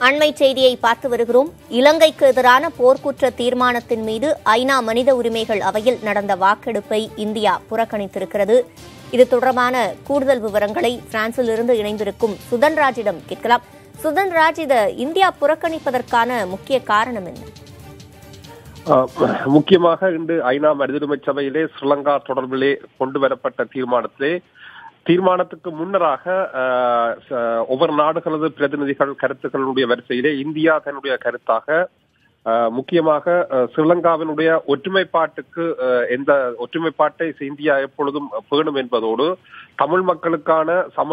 அண்மை செய்தியை பார்த்து வருகிறோம். இலங்கைக்கு எதிரான போர்க்குற்ற தீர்மானத்தின் மீது ஐநா மனித உரிமைகள் அவையில் நடந்த வாக்கெடுப்பை இந்தியா புறக்கணித்திருக்கிறது. இது தொடர்பான கூடுதல் விவரங்களை பிரான்சில் இருந்து இணைந்திருக்கும் சுதன்ராஜிடம் கேட்கலாம். சுதன்ராஜ், இதை இந்தியா புறக்கணிப்பதற்கான முக்கிய காரணம் என்ன? முக்கியமாக இன்று ஐநா மனித உரிமை சபையிலே ஸ்ரீலங்கா தொடர்பிலே கொண்டு வரப்பட்ட தீர்மானத்துக்கு முன்னராக ஒவ்வொரு நாடுகளது பிரதிநிதிகள் கருத்துக்களுடைய வரிசையிலே இந்தியா தன்னுடைய கருத்தாக முக்கியமாக ஸ்ரீலங்காவினுடைய ஒற்றுமைப்பாட்டை இந்தியா எப்பொழுதும் பேணும் என்பதோடு தமிழ் மக்களுக்கான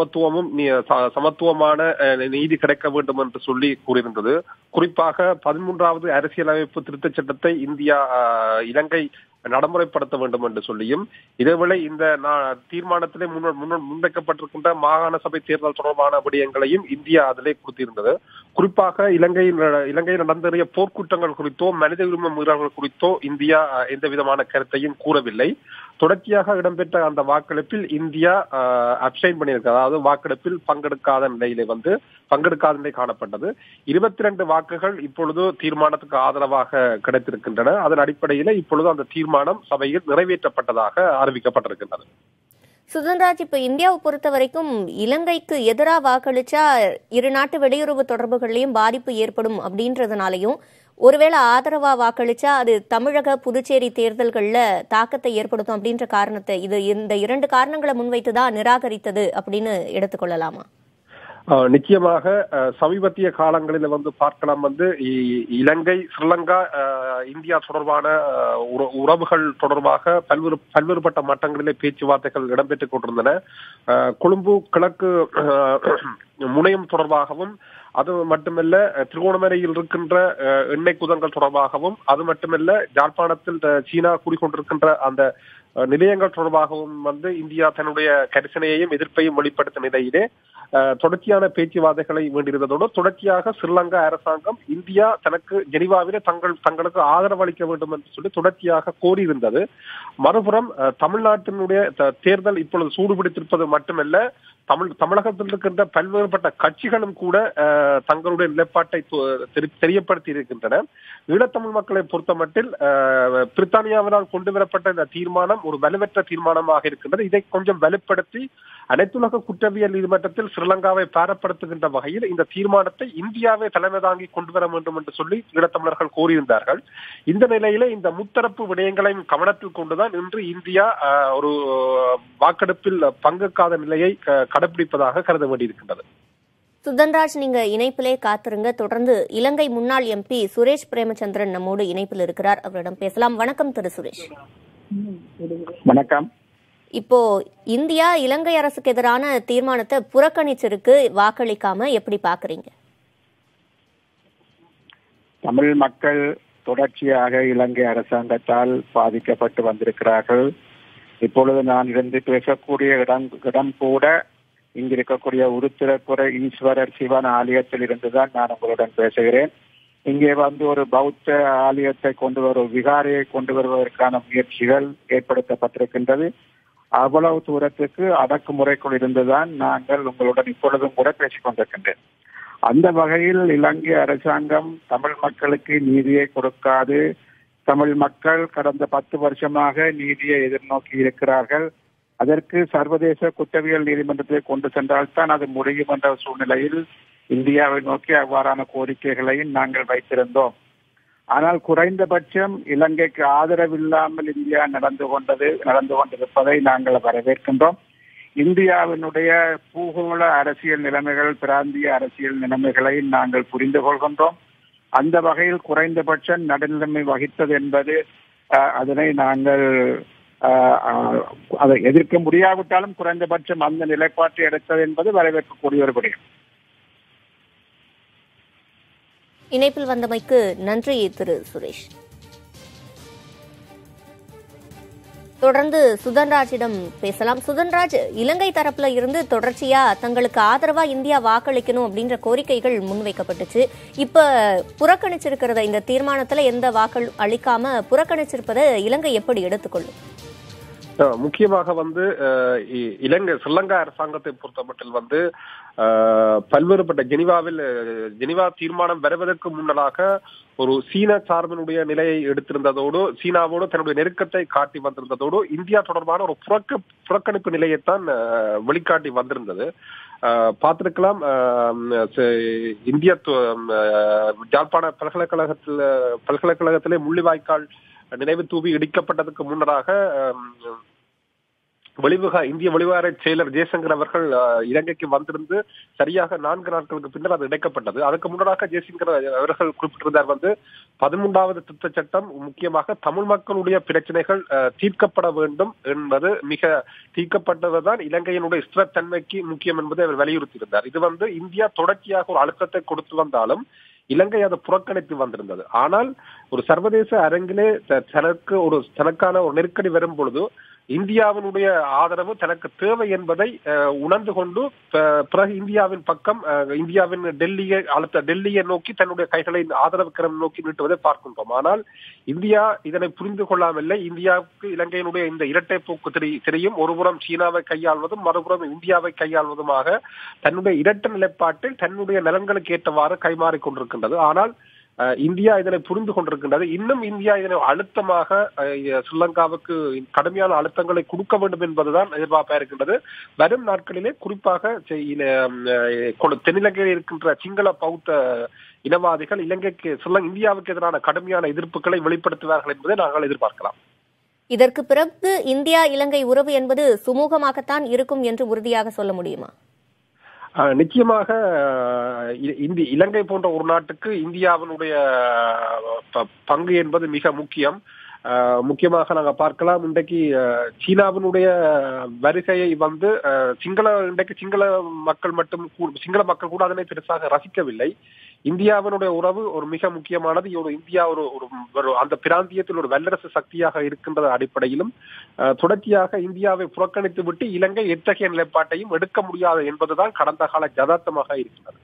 சமத்துவமான நீதி கிடைக்க வேண்டும் என்று சொல்லி கூறியிருந்தது. குறிப்பாக 13வது அரசியலமைப்பு திருத்தச் சட்டத்தை இலங்கை நடைமுறைப்படுத்த வேண்டும் என்று சொல்லியும், இதேவேளை இந்த தீர்மானத்திலே முன்வைக்கப்பட்டிருக்கின்ற மாகாண சபை தேர்தல் தொடர்பான விடயங்களையும் இந்தியா அதிலே கொடுத்திருந்தது. குறிப்பாக இலங்கையில் நடந்தேறிய போர்க்குற்றங்கள் குறித்தோ மனித உரிமை மீறல்கள் குறித்தோ இந்தியா எந்த விதமான கருத்தையும் கூறவில்லை. தொடர்ச்சியாக இடம்பெற்ற அந்த வாக்கெடுப்பில் இந்தியா அப்சைன் பண்ணியிருக்கிறது. அதாவது வாக்கெடுப்பில் பங்கெடுக்காத நிலை காணப்பட்டது. 22 வாக்குகள் இப்பொழுது தீர்மானத்துக்கு ஆதரவாக கிடைத்திருக்கின்றன. அதன் அடிப்படையில் இப்பொழுது அந்த தீர்மானம் சபையில் நிறைவேற்றப்பட்டதாக அறிவிக்கப்பட்டிருக்கின்றது. சுதன்ராஜ், இப்ப இந்தியாவை பொறுத்த வரைக்கும் இலங்கைக்கு எதிராக வாக்களிச்சா இரு நாட்டு வெளியுறவு தொடர்புகள்லயும் பாதிப்பு ஏற்படும் அப்படின்றதுனாலையும், ஒருவேளை ஆதரவா வாக்களிச்சா அது தமிழக புதுச்சேரி தேர்தல்கள்ல தாக்கத்தை ஏற்படுத்தும் அப்படின்ற காரணத்தை இந்த 2 காரணங்களை முன்வைத்துதான் நிராகரித்தது அப்படின்னு எடுத்துக்கொள்ளலாமா? நிச்சயமாக சமீபத்திய காலங்களில் பார்க்கலாம், இலங்கை ஸ்ரீலங்கா இந்தியா தொடர்பான உறவுகள் தொடர்பாக பல்வேறுபட்ட மட்டங்களிலே பேச்சுவார்த்தைகள் இடம்பெற்றுக் கொண்டிருந்தன. கொழும்பு கிழக்கு முனையம் தொடர்பாகவும், அது மட்டுமல்ல திருகோணமலையில் இருக்கின்ற எண்ணெய் குதங்கள் தொடர்பாகவும், அது மட்டுமல்ல யாழ்ப்பாணத்தில் சீனா கூறிக்கொண்டிருக்கின்ற அந்த நிலையங்கள் தொடர்பாகவும் இந்தியா தன்னுடைய கரிசனையையும் எதிர்ப்பையும் வெளிப்படுத்த நிலையிலே தொடர்ச்சியான பேச்சுவார்த்தைகளை வேண்டியிருந்ததோடு, தொடர்ச்சியாக ஸ்ரீலங்கா அரசாங்கம் இந்தியா தனக்கு ஜெனீவாவிலே தங்களுக்கு ஆதரவு அளிக்க வேண்டும் என்று சொல்லி தொடர்ச்சியாக கோரியிருந்தது. மறுபுறம் தமிழ்நாட்டினுடைய தேர்தல் இப்பொழுது சூடுபிடித்திருப்பது மட்டுமல்ல, தமிழகத்தில் இருக்கின்ற பல்வேறுபட்ட கட்சிகளும் கூட தங்களுடைய நிலைப்பாட்டை தெரியப்படுத்தி இருக்கின்றன. ஈழத்தமிழ் மக்களை பொறுத்தமட்டில் பிரித்தானியாவினால் கொண்டுவரப்பட்ட இந்த தீர்மானம் ஒரு வலுவற்ற தீர்மானமாக இருக்கின்றது. இதை கொஞ்சம் வலுப்படுத்தி அனைத்துலக குற்றவியல் நீதிமன்றத்தில் ஸ்ரீலங்காவை பாரப்படுத்துகின்ற வகையில் இந்த தீர்மானத்தை இந்தியாவை தலைமை தாங்கி கொண்டு வர வேண்டும் என்று சொல்லி ஈழத்தமிழர்கள் கோரியிருந்தார்கள். இந்த நிலையில இந்த முத்தரப்பு விடயங்களையும் கவனத்தில் கொண்டுதான் இன்று இந்தியா ஒரு வாக்கெடுப்பில் பங்கேற்காத நிலையை கடைபிடிப்பதாக கருத வேண்டியிருக்கின்றது. சுதன்ராஜ், நீங்க இணைப்பிலே காத்திருங்க. தொடர்ந்து இலங்கை முன்னாள் எம்பி சுரேஷ் பிரேமச்சந்திரன் நம்மோடு இணைப்பில் இருக்கிறார். அவரிடம் பேசலாம். வணக்கம் திரு சுரேஷ். வணக்கம். இப்போ இந்தியா இலங்கை அரசுக்கு எதிரான தீர்மானத்தை புறக்கணிச்சிருக்கு, வாக்களிக்காம எப்படி பாக்குறீங்க? தமிழ் மக்கள் தொடர்ச்சியாக இலங்கை அரசாங்கத்தால் பாதிக்கப்பட்டு வந்திருக்கிறார்கள். இப்பொழுது நான் இருந்து பேசக்கூடிய இடம் கூட இங்கு இருக்கக்கூடிய உருத்திரப்புற ஈஸ்வரர் சிவன் ஆலயத்தில் இருந்துதான் நான் உங்களுடன் பேசுகிறேன். இங்கே ஒரு பௌத்த ஆலயத்தை விகாரையை கொண்டு வருவதற்கான முயற்சிகள் ஏற்படுத்தப்பட்டிருக்கின்றது. அவ்வளவு தூரத்துக்கு அடக்குமுறைக்குள் இருந்துதான் நாங்கள் உங்களுடன் இப்பொழுதும் கூட பேசிக் கொண்டிருக்கின்றேன். அந்த வகையில் இலங்கை அரசாங்கம் தமிழ் மக்களுக்கு நீதியை கொடுக்காது. தமிழ் மக்கள் கடந்த 10 வருஷமாக நீதியை எதிர்நோக்கி இருக்கிறார்கள். அதற்கு சர்வதேச குற்றவியல் நீதிமன்றத்தை கொண்டு சென்றால்தான் அது முடியும் என்ற சூழ்நிலையில் இந்தியாவை நோக்கி அவ்வாறான கோரிக்கைகளையும் நாங்கள் வைத்திருந்தோம். ஆனால் குறைந்தபட்சம் இலங்கைக்கு ஆதரவில்லாமல் இந்தியா நடந்து கொண்டிருப்பதை நாங்கள் வரவேற்கின்றோம். இந்தியாவினுடைய பூகோள அரசியல் நிலைமைகள், பிராந்திய அரசியல் நிலைமைகளை நாங்கள் புரிந்து கொள்கின்றோம். அந்த வகையில் குறைந்தபட்சம் நடுநிலைமை வகித்தது என்பது அதனை நாங்கள் அதை எதிர்க்க முடியாவிட்டாலும் குறைந்தபட்சம் அந்த நிலைப்பாட்டை எடுத்தது என்பது வரவேற்கக்கூடிய ஒரு விடயம். இணைப்பில் வந்தமைக்கு நன்றி திரு சுரேஷ். தொடர்ந்து சுதன்ராஜிடம் பேசலாம். சுதன்ராஜ், இலங்கை தரப்புல இருந்து தொடர்ச்சியா தங்களுக்கு ஆதரவா இந்தியா வாக்களிக்கணும் அப்படின்ற கோரிக்கைகள் முன்வைக்கப்பட்டுச்சு. இப்ப புறக்கணிச்சிருக்கிறத, இந்த தீர்மானத்துல எந்த வாக்கள் அளிக்காம புறக்கணிச்சிருப்பதை இலங்கை எப்படி எடுத்துக்கொள்ளும்? முக்கியமாக வந்து இலங்கை ஸ்ரீலங்கா அரசாங்கத்தை பொறுத்தமட்டில் வந்து பல்வேறுபட்ட ஜெனிவா தீர்மானம் வருவதற்கு முன்னதாக ஒரு சீன சார்பினுடைய நிலையை எடுத்திருந்ததோடு சீனாவோடு தன்னுடைய நெருக்கத்தை காட்டி வந்திருந்ததோடு இந்தியா தொடர்பான ஒரு புறக்கணிப்பு நிலையைத்தான் வெளிக்காட்டி வந்திருந்தது. பார்த்திருக்கலாம், இந்திய யாழ்ப்பாண பல்கலைக்கழகத்திலே முள்ளிவாய்க்கால் நினைவு தூவி இடிக்கப்பட்டதற்கு முன்னதாக இந்திய வெளிவார செயலர் ஜெய்சங்கர் அவர்கள் இலங்கைக்கு வந்திருந்து சரியாக 4 நாட்களுக்கு பின்னர் அது இணைக்கப்பட்டது. அதுக்கு முன்னதாக ஜெய்சங்கர் அவர்கள் குறிப்பிட்டிருந்தார் வந்து 13வது திருத்தச் சட்டம் முக்கியமாக தமிழ் மக்களுடைய பிரச்சனைகள் தீர்க்கப்பட வேண்டும் என்பது தீர்க்கப்பட்டதுதான் இலங்கையினுடைய ஸ்திரத்தன்மைக்கு முக்கியம் என்பதை அவர் வலியுறுத்தியிருந்தார். இது வந்து இந்தியா தொடர்ச்சியாக ஒரு அழுத்தத்தை கொடுத்து வந்தாலும் இலங்கை அதை புறக்கணித்து வந்திருந்தது. ஆனால் ஒரு சர்வதேச அரங்கிலே தனக்கான ஒரு நெருக்கடி வரும் பொழுது இந்தியாவினுடைய ஆதரவு தனக்கு தேவை என்பதை உணர்ந்து கொண்டு பிறகு இந்தியாவின் பக்கம் இந்தியாவின் டெல்லியை நோக்கி தன்னுடைய கைகளை ஆதரவு கரம் நோக்கி நீட்டுவதை பார்க்கின்றோம். ஆனால் இந்தியா இதனை புரிந்து கொள்ளாமல்லை. இந்தியாவுக்கு இலங்கையினுடைய இந்த இரட்டை போக்கு தெரியும். ஒருபுறம் சீனாவை கையாள்வதும் மறுபுறம் இந்தியாவை கையாள்வதுமாக தன்னுடைய இரட்டை நிலைப்பாட்டில் தன்னுடைய நலன்களுக்கு ஏற்றவாறு கைமாறிக் கொண்டிருக்கின்றது. ஆனால் இந்தியா இதனை புரிந்து கொண்டிருக்கின்றது. இன்னும் இந்தியா இதனை அழுத்தமாக ஸ்ரீலங்காவுக்கு கடுமையான அழுத்தங்களை கொடுக்க வேண்டும் என்பதுதான் எதிர்பார்ப்பா இருக்கின்றது. வரும் நாட்களிலே குறிப்பாக தென்னிலங்கையில் இருக்கின்ற சிங்கள பௌத்த இனவாதிகள் இந்தியாவுக்கு எதிரான கடுமையான எதிர்ப்புகளை வெளிப்படுத்துவார்கள் என்பதை நாங்கள் எதிர்பார்க்கலாம். இதற்கு பிறகு இந்தியா இலங்கை உறவு என்பது சுமூகமாகத்தான் இருக்கும் என்று உறுதியாக சொல்ல முடியுமா? நிச்சயமாக இலங்கை போன்ற ஒரு நாட்டுக்கு இந்தியாவினுடைய பங்கு என்பது மிக முக்கியம். முக்கியமாக நாங்கள் பார்க்கலாம், இன்றைக்கு சீனாவினுடைய வருகையை வந்து சிங்கள மக்கள் கூட அதனை பெருசாக ரசிக்கவில்லை. இந்தியாவினுடைய உறவு ஒரு மிக முக்கியமானது. இந்தியா ஒரு அந்த பிராந்தியத்தில் ஒரு வல்லரசு சக்தியாக இருக்கின்ற அடிப்படையிலும் தொடர்ச்சியாக இந்தியாவை புறக்கணித்து விட்டு இலங்கை எத்தகைய நிலைப்பாட்டையும் எடுக்க முடியாது என்பதுதான் கடந்த கால யதார்த்தமாக இருக்கிறது.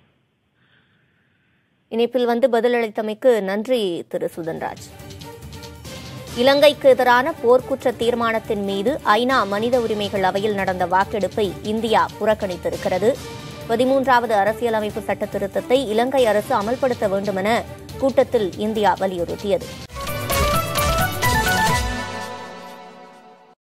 இணைப்பில் வந்து பதிலளித்தமைக்கு நன்றி திரு சுதன்ராஜ். இலங்கைக்கு எதிரான போர்க்குற்ற தீர்மானத்தின் மீது ஐநா மனித உரிமைகள் அவையில் நடந்த வாக்கெடுப்பை இந்தியா புறக்கணித்திருக்கிறது. 13வது அரசியலமைப்பு சட்ட திருத்தத்தை இலங்கை அரசு அமல்படுத்த வேண்டுமென கூட்டத்தில் இந்தியா வலியுறுத்தியது.